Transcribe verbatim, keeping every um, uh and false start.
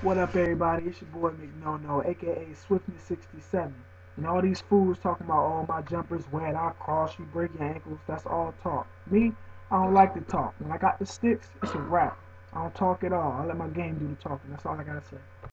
What up, everybody? It's your boy McNono, aka Swiftness sixty-seven. And all these fools talking about, oh, my jumper's wet, I'll cross you, break your ankles. That's all talk. Me, I don't like to talk. When I got the sticks, it's a wrap. I don't talk at all. I let my game do the talking. That's all I gotta say.